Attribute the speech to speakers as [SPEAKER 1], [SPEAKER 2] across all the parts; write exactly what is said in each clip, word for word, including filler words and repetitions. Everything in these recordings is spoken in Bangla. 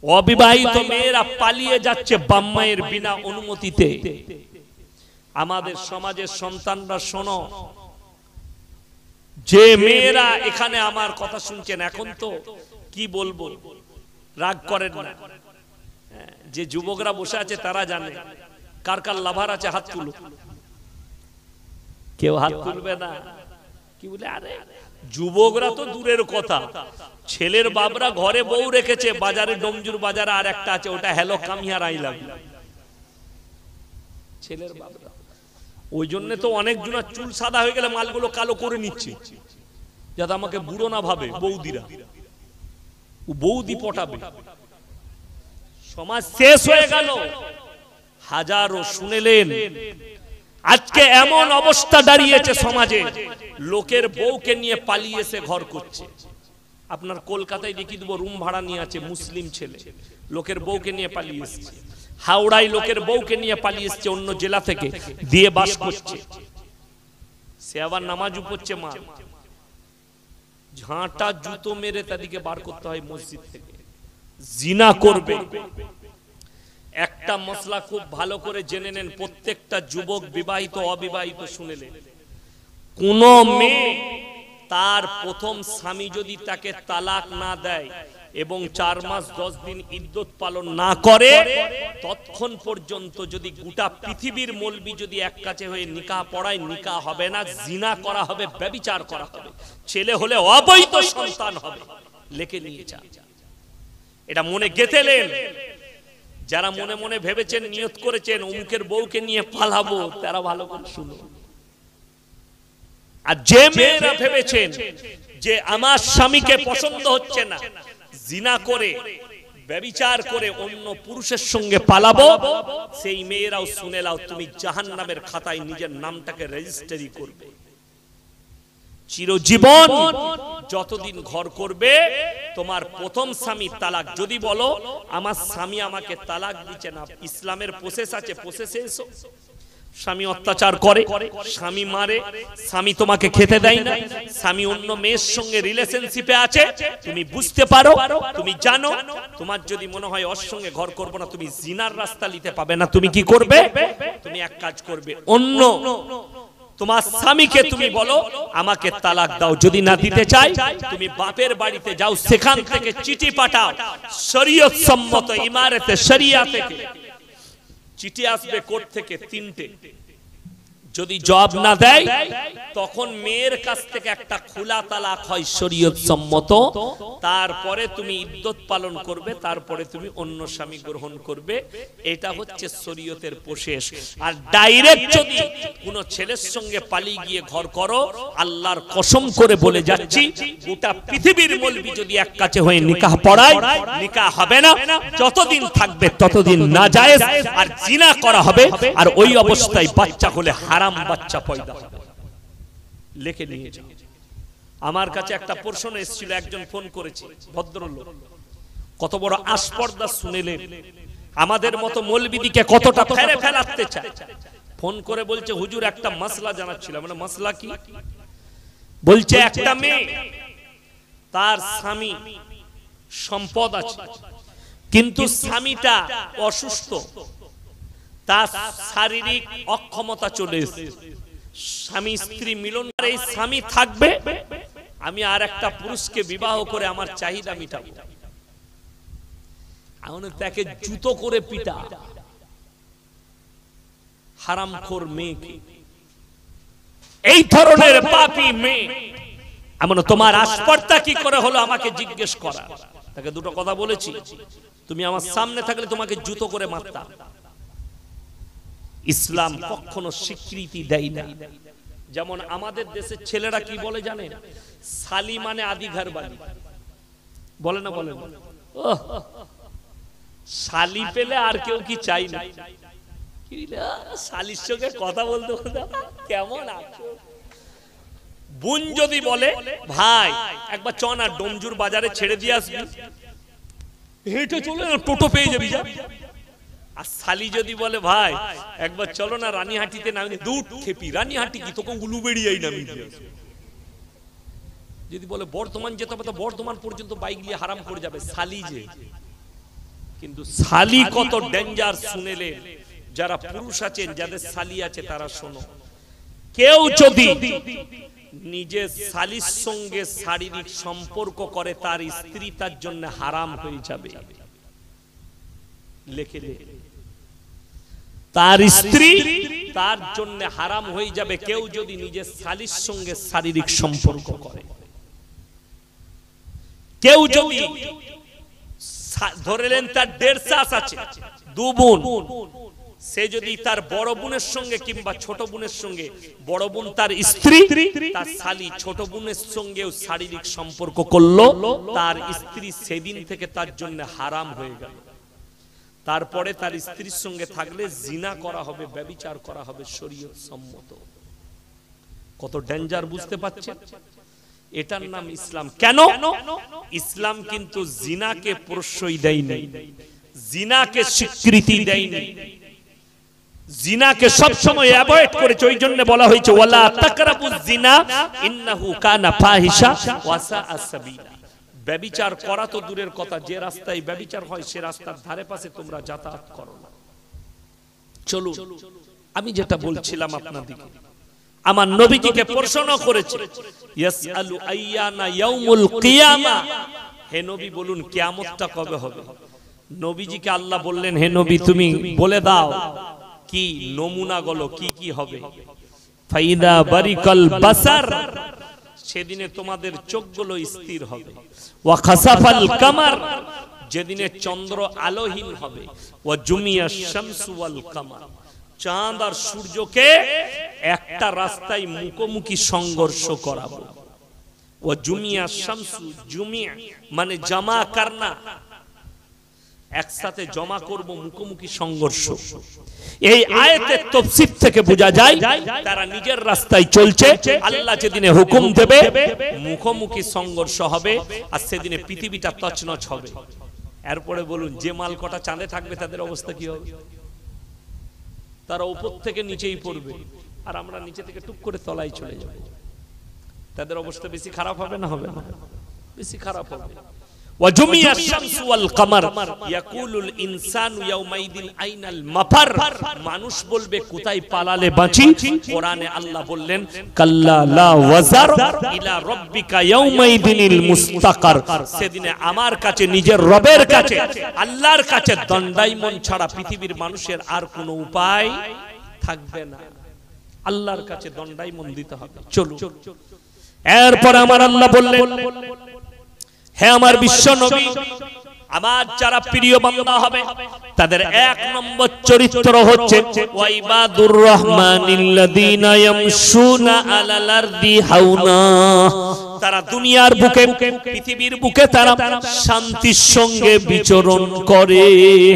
[SPEAKER 1] অবিবাহিত মেয়েরা পালিয়ে যাচ্ছে বাম্মায়ের বিনা অনুমতিতে। আমাদের সমাজের সন্তানরা শোনো, যে মেয়েরা এখানে আমার কথা শুনছেন, এখন তো কি বলবো, রাগ করেন না, যে যুবকরা বসে আছে তারা জানে কার কার লাভার আছে, হাত তুলো। কেউ হাত তুলবে না। কি বলে, আরে যুবকরা তো দূরের কথা, ছেলের বাবরা ঘরে বউ রেখেছে, বাজারে ডোমজুর বাজারে আর একটা আছে, ওটা hello come here I love you. ছেলের বাবরা, ওই জন্য তো অনেক জনের চুল সাদা হয়ে গেলে মালগুলো কালো করে নিচ্ছে, যাতে আমাকে বুড়ো না ভাবে বৌদিরা, ও বৌদি পটাবে। সমাজ শেষ হয়ে গেল। হাজারো শুনেলেন, আজকে এমন অবস্থা দাঁড়িয়েছে সমাজে, লোকের বউকে নিয়ে পালিয়ে এসে ঘর করছে। আপনার কলকাতায় দেখিয়ে দেবো, রুম ভাড়া নিয়ে আছে মুসলিম ছেলে, লোকের বউকে নিয়ে পালিয়ে এসছে। হাওড়ায় লোকের বউকে নিয়ে পালিয়ে এসছে অন্য জেলা থেকে, দিয়ে বাস করছে। সে আবার নামাজও পড়ছে, মা ঝাঁটা জুতো মেরে তাদেরকে বার করতে হয় মসজিদ থেকে। জিনা করবে। একটা মশলা খুব ভালো করে জেনে নেন, প্রত্যেকটা যুবক, বিবাহিত অবিবাহিত শুনেলেন, কোন মেয়ে তার প্রথম স্বামী যদি তাকে তালাক না দেয় এবং চার মাস দশ দিন ইদ্যত পালন না করে, ততক্ষণ পর্যন্ত যদি গোটা পৃথিবীর মৌলবি যদি এক কাছে হয়ে নিকাহ পড়ায়, নিকাহ হবে না, জিনা করা হবে, ব্যভিচার করা হবে, ছেলে হলে অবৈধ সন্তান হবে। লিখে নিয়ে যান, এটা মনে গেঁথেলেন। যারা মনে মনে ভেবেছেন, নিয়ত করেছেন অমুকের বউকে নিয়ে পালাবো, তারা ভালো করে শুনুন। আর যে মেয়েরা ভেবেছেন যে আমার স্বামীকে পছন্দ হচ্ছে না, জিনা করে ব্যভিচার করে অন্য পুরুষের সঙ্গে পালাবো, সেই মেয়েরাও শুনে নাও, তুমি জাহান্নামের খাতায় নিজের নামটাকে রেজিস্ট্রি করবে। চিরজীবন যতদিন ঘর করবে, তোমার প্রথম স্বামী তালাক যদি বলো, আমার স্বামী আমাকে তালাক দিচ্ছে না, ইসলামের প্রসেস আছে, প্রসেসে এসো। স্বামী অত্যাচার করে, স্বামী মারে, স্বামী তোমাকে খেতে দেয় না, স্বামী অন্য মেয়ের সঙ্গে রিলেশনশিপে আছে, তুমি বুঝতে পারো, তুমি জানো, তোমার যদি মনে হয় ওর সঙ্গে ঘর করবো না, তুমি জিনার রাস্তা নিতে পাবে না, তুমি কি করবে? তুমি এক কাজ করবে, অন্য তোমার স্বামীকে তুমি বলো আমাকে তালাক দাও। যদি না দিতে চাই, তুমি বাপের বাড়িতে যাও, সেখান থেকে চিঠি পাঠাও, শরীয়ত সম্মত ইমারতে শরিয়া থেকে চিঠি আসবে কোর্ট থেকে তিনটে। যদি জবাব না দেয়, তখন মেয়ের কাছ থেকে একটা খোলা তালাক হয় শরীয়ত সম্মত। তারপরে তুমি ইদ্যত পালন করবে, তারপরে তুমি অন্য স্বামী গ্রহণ করবে। এটা হচ্ছে শরীয়তের প্রসেস। আর ডাইরেক্ট যদি কোনো ছেলের সঙ্গে পালিয়ে গিয়ে ঘর করো, আল্লাহর কসম করে বলে যাচ্ছি, গোটা পৃথিবীর মৌলবি যদি এক কাছে হয়ে নিকাহ পড়ায়, নিকাহ হবে না, যতদিন থাকবে ততদিন নাজায়েজ আর জিনা করা হবে। আর ওই অবস্থায় বাচ্চা হলে হারাম বাচ্চা পয়দা হবে। লিখে নিয়ে যাও। আমার কাছে একটা প্রশ্ন এসেছিল, একজন ফোন করেছে, ভদ্রলোক, কত বড় আস্পর্ধা শুনেলেন, আমাদের মতো মৌলবিদিকে কতটা ফেরে ফেলাতে চায়। ফোন করে বলছে, হুজুর একটা মাসলা জানাচ্ছিল। মানে মাসলা কি? বলছে একটা মেয়ে, তার স্বামী সম্পদ আছে, কিন্তু স্বামীটা অসুস্থ, তার শারীরিক অক্ষমতা চলে এসেছে, স্বামী স্ত্রী মিলন, এই স্বামী থাকবে, আমি আর একটা পুরুষকে বিবাহ করে আমার চাহিদা মিটাবো। তাকে জুতো করে পিটা, হারামখোর মেয়েকে, এই ধরনের পাপী মেয়ে। এমন তোমার আসপর্দা কি করে হলো আমাকে জিজ্ঞেস করা। তাকে দুটো কথা বলেছি, তুমি আমার সামনে থাকলে তোমাকে জুতো করে মারতাম। ইসলাম কখনো স্বীকৃতি দেয় না। যেমন আমাদের দেশের ছেলেরা কি বলে জানেন, শালি মানে আদি ঘর বাড়ি বলে না, বলে শালি পেলে আর কেউ কি চাই না, শালির সঙ্গে কথা বলতে বলতে কেমন আছো। বোন যদি বলে, ভাই একবার চ না ডোমজুর বাজারে ছেড়ে দিয়ে আসবি, হেঁটে চলে টোটো পেয়ে যাবি যা। আর শালি যদি বলে, ভাই একবার চলো না রানীহাটিতে নামি, দুধ খেপি, রানীহাটি কি তোকে উলুবেড়িয়াই নামি দিয়ে। যদি বলে বর্ধমান যেতে হবে, তো বর্ধমান পর্যন্ত বাইক নিয়ে হারাম করে যাবে। শালি যে কিন্তু শালি কত ডেঞ্জার শুনেলে যারা পুরুষ আছেন, যাদের শালি আছে তারা শোনো। কেউ যদি নিজের শালির সঙ্গে শারীরিক সম্পর্ক করে, তার স্ত্রী তার জন্য হারাম হয়ে যাবে। লেখে লে, তার স্ত্রী তার জন্য হারাম হয়ে যাবে কেউ যদি নিজের শালির সঙ্গে শারীরিক সম্পর্ক করে। কেউ যদি ধরেলেন তার দেড় চাষ আছে, দু বোন, সে যদি তার বড় বোনের সঙ্গে কিংবা ছোট বোনের সঙ্গে, বড় বোন তার স্ত্রী, তার শালী ছোট বোনের সঙ্গেও শারীরিক সম্পর্ক করলো, তার স্ত্রী সেদিন থেকে তার জন্য হারাম হয়ে গেল। তারপরে তার স্ত্রীর সঙ্গে থাকলে জিনা করা হবে, ব্যভিচার করা হবে শরীয়ত সম্মত। কত ডেঞ্জার বুঝতে পারছেন? এটার নাম ইসলাম। কেন? ইসলাম কিন্তু জিনাকে প্রশ্রয় দেয়নি, জিনাকে স্বীকৃতি দেয়নি, জিনাকে সব সময় অ্যাভয়েড করেছে। ওই জন্য বলা হয়েছে ওয়ালা তাকরাবুজ জিনা ইন্নাহু কানা ফাহিশা ওয়া সাআ সাবিলা। ব্যভিচার করা তো দূরের কথা, যে রাস্তায় ব্যভিচার হয় সে রাস্তার ধারে পাশে তোমরা যাতায়াত করো না। চলো, আমি যেটা বলছিলাম আপনাদেরকে, আমার নবীজিকে প্রশ্ন করেছে ইয়াসআলু আইয়ানা ইয়াউমুল কিয়ামা, হে নবী বলুন কিয়ামতটা কবে হবে? নবীজিকে আল্লাহ বললেন, হে নবী তুমি বলে দাও কি নমুনা গুলো কি কি হবে। ফাইদা বারিকাল বাসার, সেদিনে তোমাদের চোখগুলো স্থির হবে। ওয়া খাসাফাল কামার, যেদিনে চন্দ্র আলোহীন হবে। ওয়া জুমিয়াশ শামসু ওয়াল কামার, চাঁদ আর সূর্যকে একটা রাস্তায় মুখোমুখি সংঘর্ষ করাবো। ওয়া জুমিয়াশ শামসু, জুমিয়া মানে জমা করনা, একসাথে জমা করব, মুখোমুখি সংঘর্ষ। এই আয়াতের তাফসীর থেকে বোঝা যায় তারা নিজের রাস্তায় চলছে, আল্লাহ যেদিনে হুকুম দেবে মুখোমুখি সংঘর্ষ হবে, আর সেদিনে পৃথিবীটা তছনছ হবে। এরপরে বলুন যে মাল কটা চাঁদে থাকবে তাদের অবস্থা কি হবে? তারা উপর থেকে নিচেই পড়বে, আর আমরা নিচে থেকে টুক করে তলায় চলে যাব। তাদের অবস্থা বেশি খারাপ হবে না হবে না? বেশি খারাপ হবে। وجميع الشمس والقمر يقول الانسان يومئذ اين المفر, মানুষ বলবে কোথায় পালালে বাঁচি। কোরআনে আল্লাহ বললেন কাল্লা লা ওয়াজার ইলা রাব্বিকা ইয়াউমাইদিনিল মুস্তাকার, সেদিনে আমার কাছে, নিজের রবের কাছে, আল্লাহর কাছে দণ্ডায়মন ছাড়া পৃথিবীর মানুষের আর কোনো উপায় থাকবে না। আল্লাহর কাছে দণ্ডায়মন দিতে হবে। চলো, এরপর আমার আল্লাহ বললেন, হে আমার বিশ্ব নবী, আমার যারা প্রিয় বান্দা হবে তাদের এক নম্বর চরিত্র হচ্ছে ওয়াইবাদুর রহমানিল্লাযীনা ইয়ামশুনা আলাল আরদি হাওনা, তারা দুনিয়ার বুকে, পৃথিবীর বুকে তারা শান্তির সঙ্গে বিচরণ করে।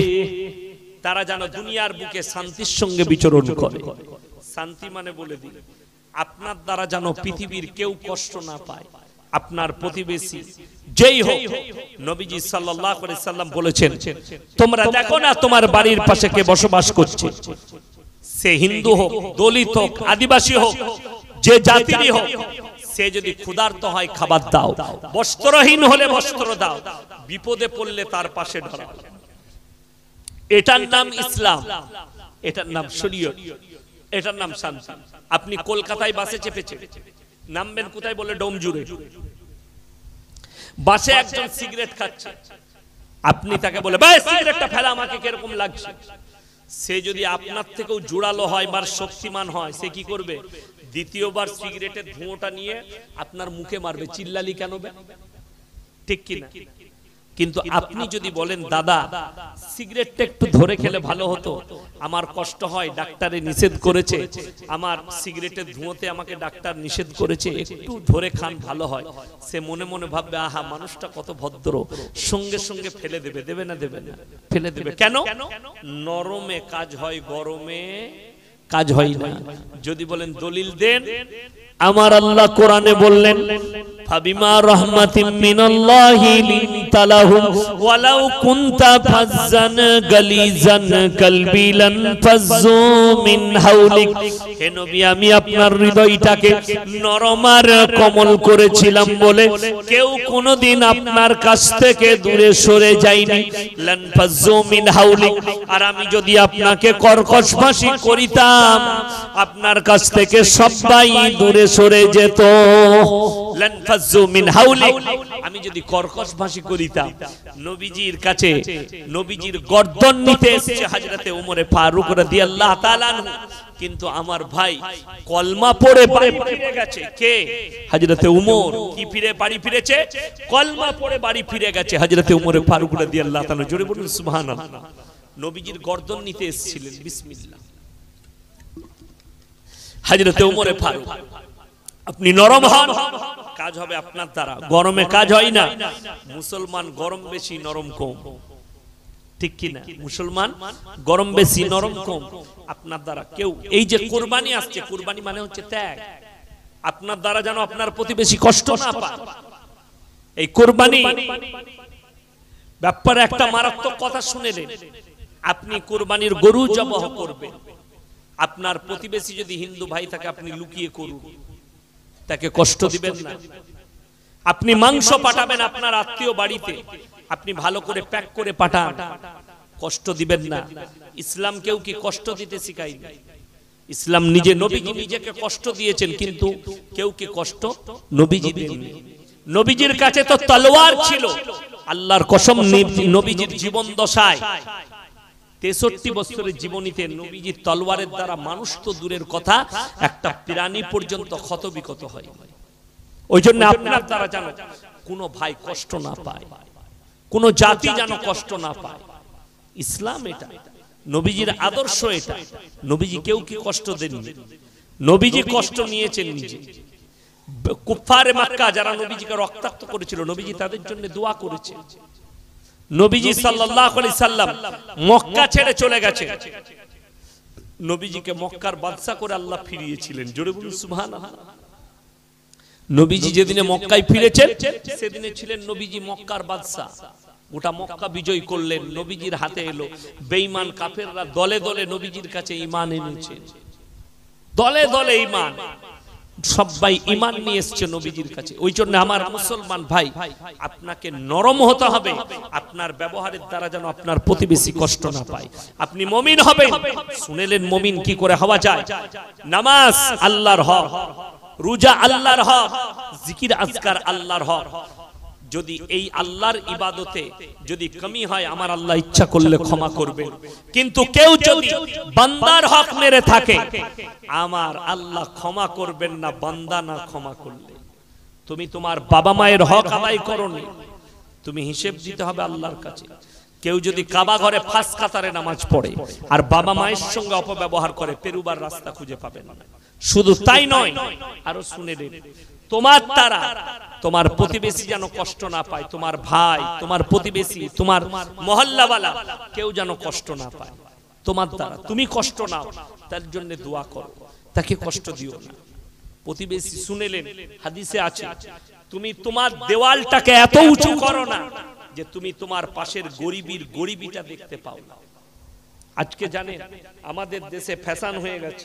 [SPEAKER 1] তারা যেন দুনিয়ার বুকে শান্তির সঙ্গে বিচরণ করে। শান্তি মানে বলে দিই, আপনার দ্বারা যেন পৃথিবীর কেউ কষ্ট না পায়, আপনার প্রতিবেশী যেই হোক। নবীজি সাল্লাল্লাহু আলাইহি সাল্লাম বলেছেন, তোমরা দেখো না তোমার বাড়ির পাশে কে বসবাস করছে, সে হিন্দু হোক, দলিত হোক, আদিবাসী হোক, যে জাতিরই হোক, সে যদি ক্ষুধার্ত হয় খাবার দাও, বস্ত্রহীন হলে বস্ত্র দাও, বিপদে পড়লে তার পাশে দাঁড়াও। এটার নাম ইসলাম, এটার নাম শরীয়ত, এটার নাম শান্তি। আপনি কলকাতায় বাসে চেপেছে, নামবেন কোথায় বলে ডোমজুড়ে, বাসে একজন সিগারেট খাচ্ছে, আপনি তাকে বলে ভাই সিগারেটটা ফেলা, আমাকে কিরকম লাগছে। সে যদি আপনার থেকেও জোরালো হয় বা শক্তিমান হয়, সে কি করবে? দ্বিতীয়বার সিগারেটের ধোঁয়াটা নিয়ে আপনার মুখে মারবে, চিল্লালি কেন? ঠিক কি না? কিন্তু আপনি যদি বলেন দাদা সিগারেটটা একটু ধরে খেলে ভালো হতো, আমার কষ্ট হয়, ডাক্তারে নিষেধ করেছে, আমার সিগারেটের ধোঁয়াতে আমাকে ডাক্তার নিষেধ করেছে, একটু ধরে খান ভালো হয়, সে মনে মনে ভাববে আহা মানুষটা কত ভদ্র, সঙ্গে সঙ্গে ফেলে দেবে। দেবে না? দেবে না, ফেলে দেবে। কেন? নরমে কাজ হয়, গরমে কাজ হয় না। যদি বলেন দলিল দেন, আমার আল্লাহ কোরআনে বললেন ফাবিমা রাহমাতিম মিনাল্লাহি লিনতা লাহুম ওয়ালাউ কুনতা ফাজ্জান গালিজান কলবি লান ফাজ্জু মিন হাওলিক। হে নবী, আমি আপনার হৃদয়টাকে নরম আর কোমল করেছিলাম বলে কেউ কোনোদিন আপনার কাছ থেকে দূরে সরে যায়নি। লান ফাজ্জু মিন হাওলিক। আর আমি যদি আপনাকে কর্কশ ভাষী করিতাম আপনার কাছ থেকে সবাই দূরে সরে যেত। লান ফাজ্জু মিন হাওলিক। আমি যদি কর্কশ ভাষী করিতাম, নবীজির কাছে নবীজির গর্দন নিতে এসেছে হযরতে ওমর ফারুক রাদিয়াল্লাহু তাআলা আনহু, কিন্তু আমার ভাই কলমা পড়ে বাড়ি ফিরে গেছে। কে? হযরতে ওমর। কি ফিরে বাড়ি ফিরেছে? কলমা পড়ে বাড়ি ফিরে গেছে হযরতে ওমর ফারুক রাদিয়াল্লাহু তাআলা। জোরে বলুন সুবহানাল্লাহ। নবীজির গর্দন নিতে এসেছিলেন। বিসমিল্লাহ। হযরতে ওমর ফারুক, আপনি নরম হন, কাজ হবে আপনার দ্বারা। গরমে কাজ হয় না। মুসলমান গরম বেশি নরম কম, ঠিক কি না? মুসলমান গরম বেশি নরম কম। আপনার দ্বারা কেউ, এই যে কুরবানি আসছে, কুরবানি মানে হচ্ছে ত্যাগ। আপনার দ্বারা যেন আপনার প্রতিবেশী কষ্ট না পায়। এই কুরবানি ব্যাপারে একটা মারাত্মক কথা শুনেলেন। আপনি কুরবানির গরু জবাহ করবেন, আপনার প্রতিবেশী যদি হিন্দু ভাই থাকে আপনি লুকিয়ে করুন, তাকে কষ্ট দিবেন না। আপনি মাংস পাঠাবেন আপনার আত্মীয় বাড়িতে, আপনি ভালো করে প্যাক করে পাঠান, কষ্ট দিবেন না। ইসলাম কেউ কি কষ্ট দিতে শিখায়নি। ইসলাম নিজে, নবীজি নিজেকে কষ্ট দিয়েছেন, কিন্তু কেউ কি কষ্ট নবীজি দেননি। নবীজির কাছে তো তলোয়ার ছিল। আল্লাহর কসম, নবীজির জীবন দশায় তেষট্টি বছরের জীবনীতে নবীজির তলোয়ারের দ্বারা মানুষ তো দূরের কথা, একটা প্রাণী পর্যন্ত ক্ষতবিক্ষত হয়। ওই জন্য আপনার দ্বারা যেন কোনো ভাই কষ্ট না পায়, কোন জাতি যেন কষ্ট না পায়। ইসলাম এটা, নবীজির আদর্শ এটা। নবীজি কেউ কি কষ্ট দেননি, নবীজি কষ্ট নিয়েছেন নিজে। কুফারে মক্কা যারা নবীজিকে রক্তাক্ত করেছিল, নবীজি তাদের জন্য দোয়া করেছে। নবীজি সাল্লাল্লাহু আলাইহি সাল্লাম মক্কা ছেড়ে চলে গেছে, নবীজিকে মক্কার বাদশা করে আল্লাহ ফিরিয়েছিলেন। জোরে বলুন সুবহানাল্লাহ। নবীজি যেদিনে মক্কায় ফিরেছেন সেদিনে ছিলেন নবীজি মক্কার বাদশা। গোটা মক্কা বিজয় করলেন, নবীজির হাতে এলো। বেঈমান কাফেররা দলে দলে নবীজির কাছে ঈমান এনেছে, দলে দলে ঈমান, সবাই ঈমান নিয়ে এসেছে নবীজির কাছে। ওই জন্য আমার মুসলমান ভাই, আপনাকে নরম হতে হবে, আপনার ব্যবহারের দ্বারা যেন আপনার প্রতিবেশী কষ্ট না পায়। আপনি মুমিন হবেন। শুনেলেন মুমিন কি করে হওয়া যায়? নামাজ আল্লাহর হক, রোজা আল্লাহর হক, জিকির আজকার আল্লাহর হক। যদি এই আল্লাহর ইবাদতে যদি কমি হয়, আমার আল্লাহ ইচ্ছা করলে ক্ষমা করবেন। কিন্তু কেউ যদি বান্দার হক মেরে থাকে, আমার আল্লাহ ক্ষমা করবেন না বান্দা না ক্ষমা করলে। তুমি তোমার বাবা মায়ের হক আদায় করোনি, তুমি হিসেব দিতে হবে আল্লাহর কাছে। কেউ যদি কাবা ঘরে ফাঁস কাতারে নামাজ পড়ে আর বাবা মায়ের সঙ্গে অপব্যবহার করে, পেরুবার রাস্তা খুঁজে পাবেন না। শুধু তাই নয়, আরো শুনে নিন, তোমার দ্বারা তোমার প্রতিবেশী যেন কষ্ট না পায়, তোমার ভাই, তোমার প্রতিবেশী, তোমার মহল্লাওয়ালা কেউ যেন কষ্ট না পায় তোমার দ্বারা। তুমি কষ্ট নাও, তার জন্য দোয়া করো, তাকে কষ্ট দিও না। প্রতিবেশী, শুনেলেন হাদিসে আছে, তুমি তোমার দেওয়ালটাকে এত উঁচু করো না যে তুমি তোমার পাশের গরিবীর গরিবিটা দেখতে পাও না। আজকে জানেন আমাদের দেশে ফ্যাশন হয়ে গেছে,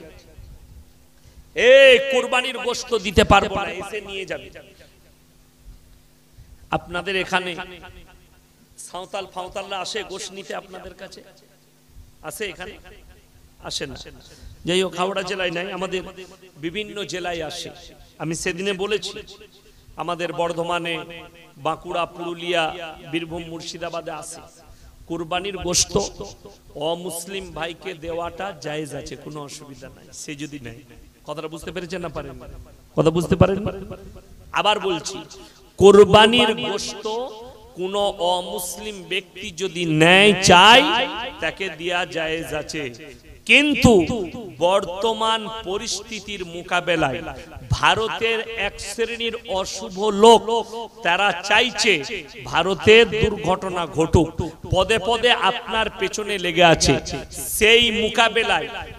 [SPEAKER 1] এই কুরবানির গোশত দিতে পারবো না, এসে নিয়ে যাবে। আপনাদের এখানে সাঁওতাল ফাঁওতালরা আসে গোশত নিতে আপনাদের কাছে? আসে? এখানে আসে না। যাই হোক, হাওড়া জেলায় নাই, আমাদের বিভিন্ন জেলায় আসে। আমি সেদিনে বলেছি আমাদের বর্ধমানে, বাঁকুড়া, পুরুলিয়া, বীরভূম, মুর্শিদাবাদে আসে। কুরবানির গোশত অমুসলিম ভাইকে দেওয়াটা জায়েজ আছে, কোনো অসুবিধা নাই, সে যদি নেয়। কথাটা বুঝতে পেরেছেন না পারেন? কথা বুঝতে পারেন? আবার বলছি, কুরবানির গোশত কোন অমুসলিম ব্যক্তি যদি নেয় চায়, তাকে দেয়া জায়েজ আছে। কিন্তু বর্তমান পরিস্থিতির মোকাবেলায় ভারতের এক শ্রেণীর অশুভ লোক, তারা চাইছে ভারতের দুর্ঘটনা ঘটুক, পদে পদে আপনার পেছনে লেগে আছে। সেই মোকাবেলায়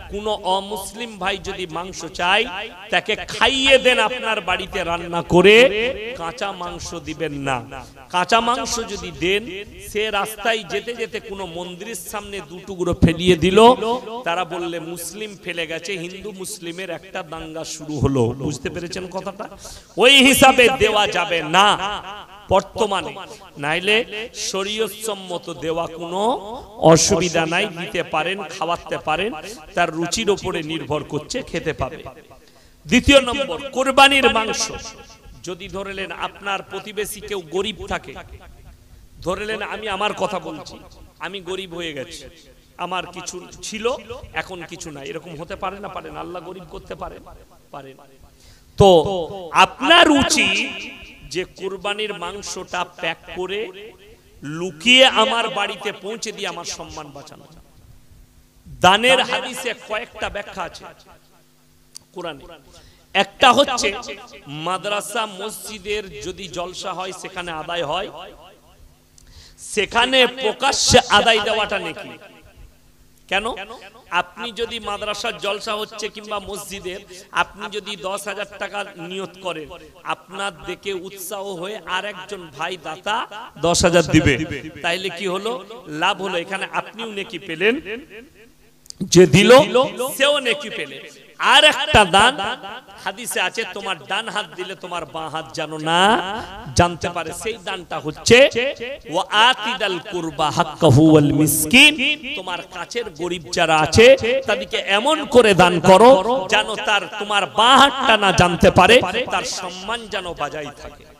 [SPEAKER 1] কোন অমুসলিম ভাই যদি মাংস চায় তাকে খাইয়ে দেন আপনার বাড়িতে রান্না করে, কাঁচা মাংস দিবেন না। কাঁচা মাংস যদি দেন, সে রাস্তায় যেতে যেতে কোনো মন্দিরের সামনে দু টুকরো ফেলিয়ে দিল, তারা বললে মুসলিম ফেলে গেছে, হিন্দু মুসলিমের একটা দাঙ্গা শুরু হলো। বুঝতে পেরেছেন কথাটা? ওই হিসাবে দেওয়া যাবে না বর্তমানে, নাইলে শরীয়ত সম্মত দেওয়া কোনো অসুবিধা নাই, দিতে পারেন, খাওয়াতে পারেন, তার রুচির উপরে নির্ভর করছে, খেতে পাবে। দ্বিতীয় নম্বর, কোরবানির মাংস যদি ধরেলেন আপনার প্রতিবেশী কেউ গরিব থাকে, ধরেলেন আমি আমার কথা বলছি, আমি গরিব হয়ে গেছি, আমার কিছু ছিল এখন কিছু নাই, এরকম হতে পারে না? পারেন। আল্লাহ গরিব করতে পারেন, পারেন। তো আপনার উচিত যে কুরবানির মাংসটা প্যাক করে লুকিয়ে আমার বাড়িতে পৌঁছে দিয়ে আমার সম্মান বাঁচানো। দানের হাদিসে কয়েকটা ব্যাখ্যা আছে কোরআনে। একটা হচ্ছে মাদ্রাসা মসজিদের যদি জলসা হয়, সেখানে আদায় হয়, সেখানে প্রকাশ্যে আদায় দেওয়াটা নেকি। কেন? আপনি যদি মাদ্রাসার জলসা হচ্ছে কিংবা মসজিদের, আপনি যদি দশ হাজার টাকা নিয়ত করেন, আপনার দেখে উৎসাহ হয়ে আর একজন ভাই দাতা দশ হাজার দিবে, তাইলে কি হলো? লাভ হলো। এখানে আপনিও নেকি পেলেন, যে দিল সেও নেকি পেলে। আর একটা দান হাদিসে আছে, তোমার ডান হাত দিলে তোমার বাঁ হাত যেন না জানতে পারে, সেই দানটা হচ্ছে ওয়া আতিদাল কুরবা হাক্কাহু ওয়াল মিসকিন। তোমার কাছের গরিব যারা আছে তাদেরকে এমন করে দান করো যেন তার তোমার বাঁ হাতটা না জানতে পারে, তার সম্মান যেন বজায় থাকে।